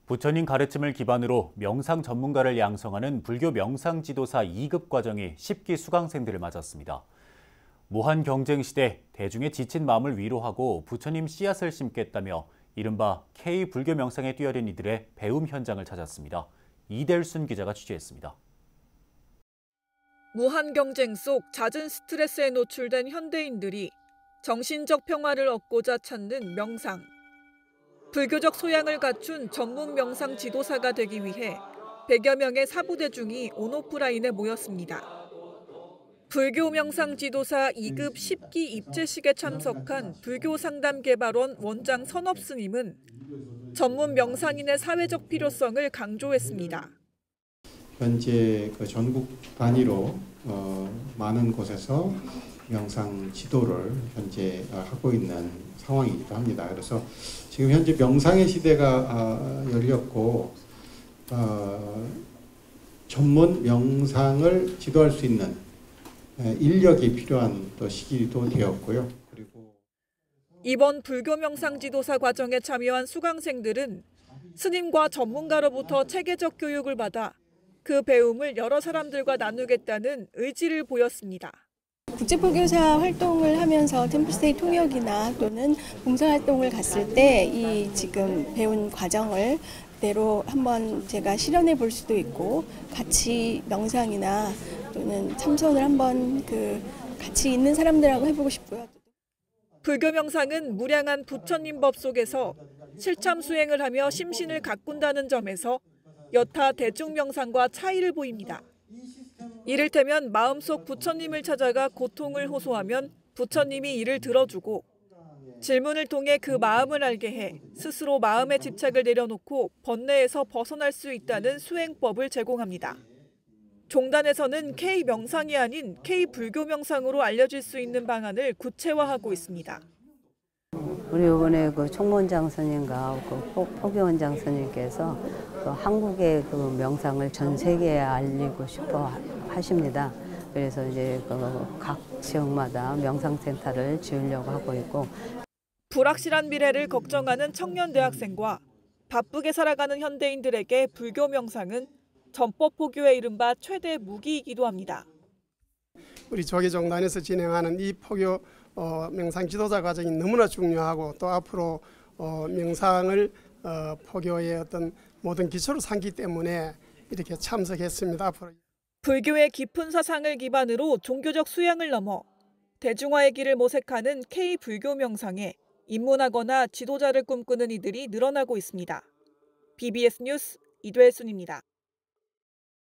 부처님 가르침을 기반으로 명상 전문가를 양성하는 불교 명상지도사 2급 과정이 10기 수강생들을 맞았습니다. 무한 경쟁 시대 대중의 지친 마음을 위로하고 부처님 씨앗을 심겠다며 이른바 K-불교 명상에 뛰어든 이들의 배움 현장을 찾았습니다. 이델순 기자가 취재했습니다. 무한 경쟁 속 잦은 스트레스에 노출된 현대인들이 정신적 평화를 얻고자 찾는 명상. 불교적 소양을 갖춘 전문 명상 지도사가 되기 위해 100여 명의 사부대중이 온오프라인에 모였습니다. 불교 명상 지도사 2급 10기 입제식에 참석한 불교상담개발원 원장 선업 스님은 전문 명상인의 사회적 필요성을 강조했습니다. 현재 전국 단위로 많은 곳에서 명상 지도를 현재 하고 있는 상황이기도 합니다. 그래서 지금 현재 명상의 시대가 열렸고 전문 명상을 지도할 수 있는 인력이 필요한 또 시기도 되었고요. 그리고 이번 불교 명상 지도사 과정에 참여한 수강생들은 스님과 전문가로부터 체계적 교육을 받아 그 배움을 여러 사람들과 나누겠다는 의지를 보였습니다. 국제불교사 활동을 하면서 템플스테이 통역이나 또는 봉사활동을 갔을 때 이 지금 배운 과정을 그대로 한번 제가 실현해 볼 수도 있고 같이 명상이나 또는 참선을 한번 같이 있는 사람들하고 해보고 싶고요. 불교 명상은 무량한 부처님 법 속에서 실참 수행을 하며 심신을 가꾼다는 점에서 여타 대중 명상과 차이를 보입니다. 이를테면 마음속 부처님을 찾아가 고통을 호소하면 부처님이 이를 들어주고 질문을 통해 그 마음을 알게 해 스스로 마음의 집착을 내려놓고 번뇌에서 벗어날 수 있다는 수행법을 제공합니다. 종단에서는 K-명상이 아닌 K-불교 명상으로 알려질 수 있는 방안을 구체화하고 있습니다. 우리 이번에 총무원장 스님과 포교원장 스님께서 한국의 명상을 전 세계에 알리고 싶어 하십니다. 그래서 이제 각 지역마다 명상센터를 지으려고 하고 있고. 불확실한 미래를 걱정하는 청년 대학생과 바쁘게 살아가는 현대인들에게 불교 명상은 전법 포교의 이른바 최대 무기이기도 합니다. 우리 조계종단에서 진행하는 이 포교 명상 지도자 과정이 너무나 중요하고 또 앞으로 명상을 포교의 어떤 모든 기초로 삼기 때문에 이렇게 참석했습니다. 앞으로 불교의 깊은 사상을 기반으로 종교적 수양을 넘어 대중화의 길을 모색하는 K-불교 명상에 입문하거나 지도자를 꿈꾸는 이들이 늘어나고 있습니다. BBS 뉴스 이del순입니다.